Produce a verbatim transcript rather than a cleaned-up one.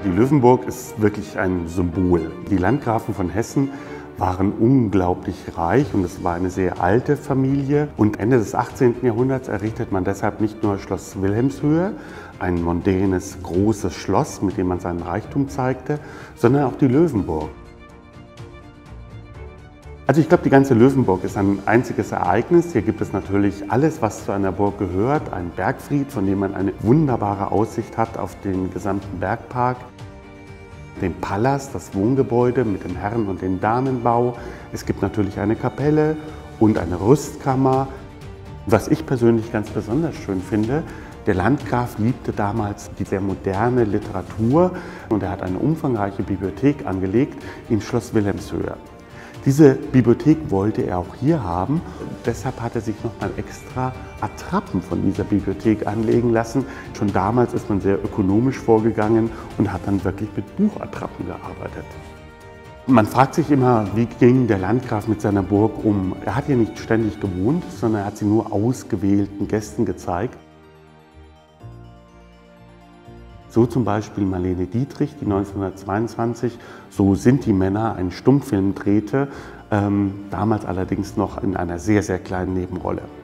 Die Löwenburg ist wirklich ein Symbol. Die Landgrafen von Hessen waren unglaublich reich und es war eine sehr alte Familie. Und Ende des achtzehnten Jahrhunderts errichtet man deshalb nicht nur Schloss Wilhelmshöhe, ein mondänes, großes Schloss, mit dem man seinen Reichtum zeigte, sondern auch die Löwenburg. Also ich glaube, die ganze Löwenburg ist ein einziges Ereignis. Hier gibt es natürlich alles, was zu einer Burg gehört. Ein Bergfried, von dem man eine wunderbare Aussicht hat auf den gesamten Bergpark. Den Palast, das Wohngebäude mit dem Herren- und dem Damenbau. Es gibt natürlich eine Kapelle und eine Rüstkammer. Was ich persönlich ganz besonders schön finde, der Landgraf liebte damals die sehr moderne Literatur und er hat eine umfangreiche Bibliothek angelegt in Schloss Wilhelmshöhe. Diese Bibliothek wollte er auch hier haben. Deshalb hat er sich nochmal extra Attrappen von dieser Bibliothek anlegen lassen. Schon damals ist man sehr ökonomisch vorgegangen und hat dann wirklich mit Buchattrappen gearbeitet. Man fragt sich immer, wie ging der Landgraf mit seiner Burg um? Er hat hier nicht ständig gewohnt, sondern er hat sie nur ausgewählten Gästen gezeigt. So zum Beispiel Marlene Dietrich, die neunzehnhundertzweiundzwanzig "So sind die Männer" einen Stummfilm drehte, ähm, damals allerdings noch in einer sehr, sehr kleinen Nebenrolle.